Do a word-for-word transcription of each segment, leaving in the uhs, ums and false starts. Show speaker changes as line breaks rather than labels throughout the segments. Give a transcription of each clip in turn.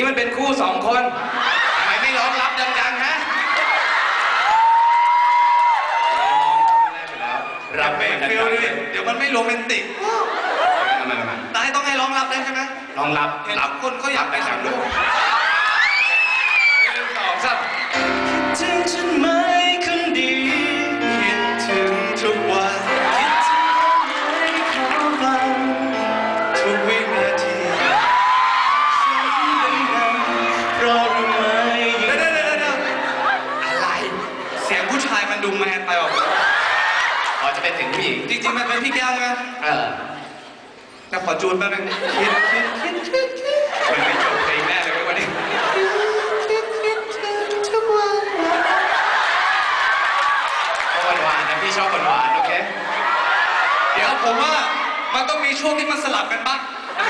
มันเป็นคู่สองคนทำไมไม่ร้องรับดังๆฮะ
รับไปฟิลดิเดี๋ยวมันไม่โรแมนติก
มามา
ตายต้องให้ร้องรับได้ใช่ไหม
ร้องรับ
รับคนก็อยากไปสั่งลูก
หนึ่งสองสาม
คิดถึงฉันไหมคนดีคิดถึงทุกวันคิดถึงไหมขอฟังทุกวินาทีฉันเป็นดังเพราะรู้ไหมเดี๋ยวเดี๋ยวเดี๋ยวอะไรเสียงผู้ชายมันดูแมนไปหรอ
อ๋อจะเป็นถึงผู้หญิง
จริงๆมันเป็นพี่แก้วใช่ไหม
เออ
แต่ขอจูนแป๊บนึงคิดคิดคิดคิดคิด
มันไม่จบเพลงแน่เลยวันนี้
คิดคิดถึงทุกวัน
ก็หวานๆนะพี่ชอบหวานๆโอเค
เดี๋ยวผมว่ามันต้องมีช่วงที่มันสลับกันบ้าง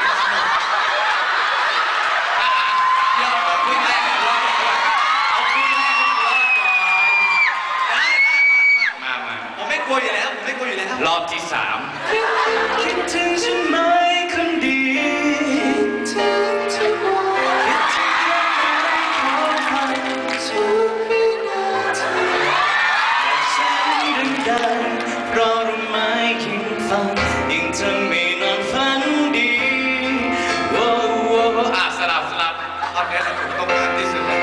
เดี๋ยวเอาคุยแรกก่อนรอดก่อนเอาคุยแรกก่อนรอดก่อนได้
มามา
ผมไม่กลัวอยู่แล้วผมไม่กลัวอยู่แล้ว
รอบที่สาม
คิดถึงฉันไหมคนดีคิดถึงทุกวันคิดถึงใครขอฟังทุกวินาทีบอกฉันดังๆเพราะรู้ไหมยิ่งฟังยิ่งทำให้นอนฝันดีโอ้โห
อ่ะสลับสลับ
เอาแค่นั้นผมต้องการที่สุดเลย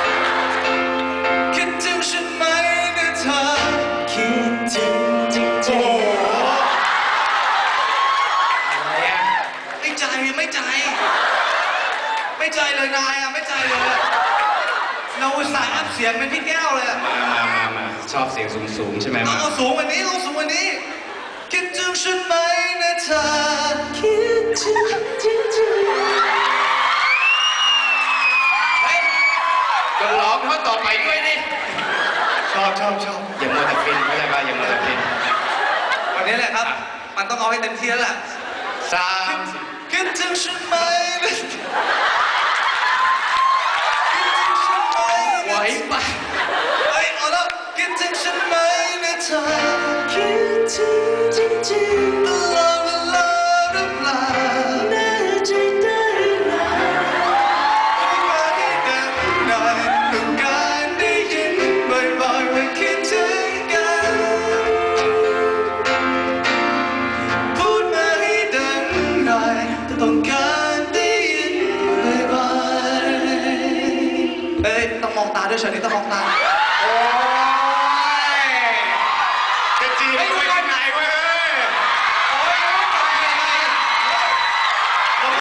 คิดถึงฉันไหมนะเธอคิดถึงจริงๆไม่ใจไม่ใจไม่ใจเลยนายอ่ะไม่ใจเลยเราอุตส่าห์อัพเสียงเป็นพี่แก้วเลยอ่ะ
มามามามาชอบเสียงสูงๆใช่ไหมมา
เอาสูงกว่านี้เอาสูงกว่านี้คิดถึงฉันไหมนะเธอคิดถึงจริงๆ
เฮ้ยก็ร้องท่อนต่อไปด้วยดิ
ชอบชอบชอบ
อย่ามัวแต่ฟินไม่ใช่ป่ะอย่ามัวแต่ฟิน
วันนี้แหละครับมันต้องเอาให้เต็มที่แล้วแหละ
สาม
คิดถึงฉันไหมนะคิดถึงฉันไหม
ไหวปะ
เฮ้ยเอาแล้วคิดถึงฉันไหมนะเธอคิดถึง